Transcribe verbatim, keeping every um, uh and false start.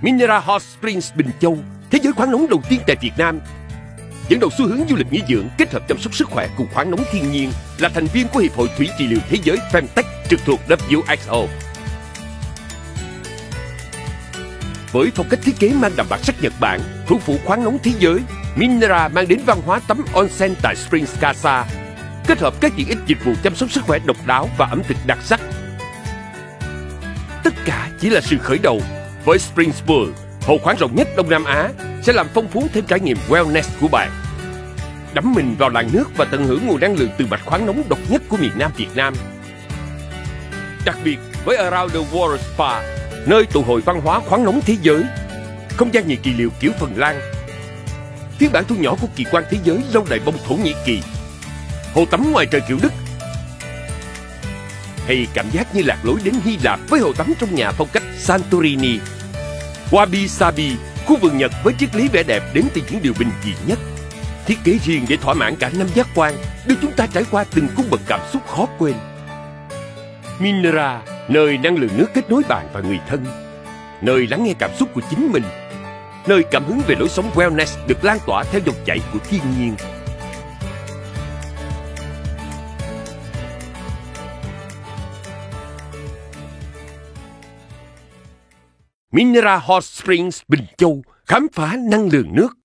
Minera Hot Springs Bình Châu, thế giới khoáng nóng đầu tiên tại Việt Nam, dẫn đầu xu hướng du lịch nghỉ dưỡng kết hợp chăm sóc sức khỏe cùng khoáng nóng thiên nhiên, là thành viên của Hiệp hội Thủy trị liệu Thế giới Femtech trực thuộc W H O. Với phong cách thiết kế mang đậm bản sắc Nhật Bản, thủ phủ khoáng nóng thế giới, Minera mang đến văn hóa tắm onsen tại Springs Casa, kết hợp các tiện ích dịch vụ chăm sóc sức khỏe độc đáo và ẩm thực đặc sắc. Tất cả chỉ là sự khởi đầu. Với Springs Pool, hồ khoáng rộng nhất Đông Nam Á, sẽ làm phong phú thêm trải nghiệm wellness của bạn. Đắm mình vào làn nước và tận hưởng nguồn năng lượng từ mạch khoáng nóng độc nhất của miền Nam Việt Nam. Đặc biệt với Around the World Spa, nơi tụ hội văn hóa khoáng nóng thế giới, không gian nhiệt kỳ liệu kiểu Phần Lan, phiên bản thu nhỏ của kỳ quan thế giới lâu đài bông Thổ Nhĩ Kỳ, hồ tắm ngoài trời kiểu Đức, hay cảm giác như lạc lối đến Hy Lạp với hồ tắm trong nhà phong cách Santorini. Wabi Sabi, khu vườn Nhật với triết lý vẻ đẹp đến từ những điều bình dị nhất, thiết kế riêng để thỏa mãn cả năm giác quan, đưa chúng ta trải qua từng cung bậc cảm xúc khó quên. Minera, nơi năng lượng nước kết nối bạn và người thân, nơi lắng nghe cảm xúc của chính mình, nơi cảm hứng về lối sống wellness được lan tỏa theo dòng chảy của thiên nhiên. Minera Hot Springs Bình Châu, khám phá năng lượng nước.